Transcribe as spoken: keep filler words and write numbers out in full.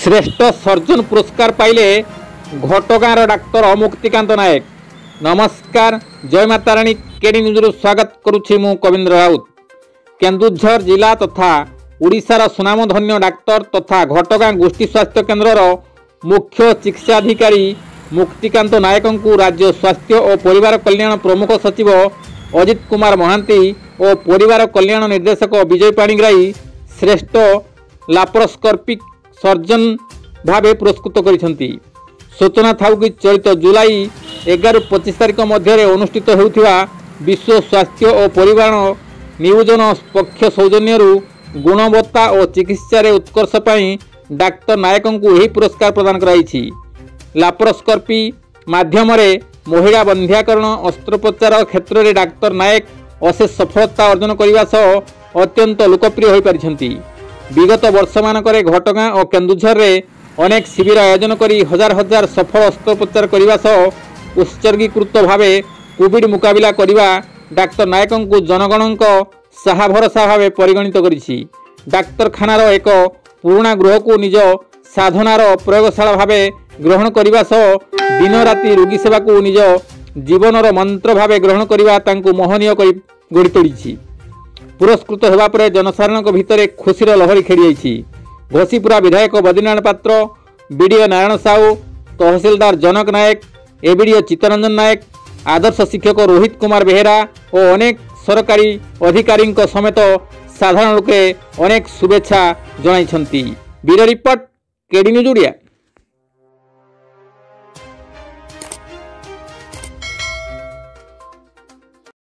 श्रेष्ठ सर्जन पुरस्कार पाइले घटगाँर डाक्तर मुक्तिकांत नायक। नमस्कार, जय माता राणी। केडी न्यूज स्वागत करुछि मु कविंद्र राउत। केन्दुझर जिला तथा ओडिशार सुनामधन्य डाक्तर तथा घटगाँ गोष्ठी स्वास्थ्य केन्द्रर मुख्य चिकित्साधिकारी मुक्तिकांत नायक को राज्य स्वास्थ्य और परिवार कल्याण प्रमुख सचिव अजित कुमार महांती और परिवार कल्याण निर्देशक विजय पाणिग्राही श्रेष्ठ लाप्रोस्कोपिक सर्जन भावे पुरस्कृत करिसेंती। सूचना थाउ कि चलित जुलाई एगार पच्चीस तारीख मध्य अनुष्ठित होउथिबा विश्व स्वास्थ्य और परिवार नियोजन पक्ष सौजन्य गुणवत्ता और चिकित्सा रे उत्कर्ष पाई डाक्तर नायक को यही पुरस्कार प्रदान कराइछि। लाप्रोस्कोपी माध्यम महिला बंध्याकरण अस्त्रोपचार क्षेत्र में डाक्तर नायक अशेष सफलता अर्जन करने सह अत्यंत लोकप्रिय हो पारिछंती। विगत वर्ष मानकरे घटगाँ और केन्दुझर रे अनेक शिविर आयोजन करी हजार हजार सफल अस्त्रोपचार करने सह उत्सर्गीकृत भावे कोविड मुकाबिला करने डाक्तर नायक को जनगण साहा भरसा भाव परिगणित करिछि। डाक्तरखानार एक पुराणा गृह को निज साधनार प्रयोगशाला भावे ग्रहण करने सह दिन राति रोगी सेवा को निज जीवनर मंत्र भावे ग्रहण करने तांको मोहनीय गढ़ी तोड़ी। पुरस्कृत होगा पर जनसाधारण भितर खुशीर लहरी खेली। घोषीपुरा विधायक बद्रीनारायण पात्र, बीडीओ नारायण साहू, तहसीलदार जनक नायक, एबीडीओ चित्तरंजन नायक, आदर्श शिक्षक रोहित कुमार बेहेरा और अनेक सरकारी अधिकारी समेत साधारण लोके अनेक शुभेच्छा जणाइछंती। Bureau report, KD news Odia.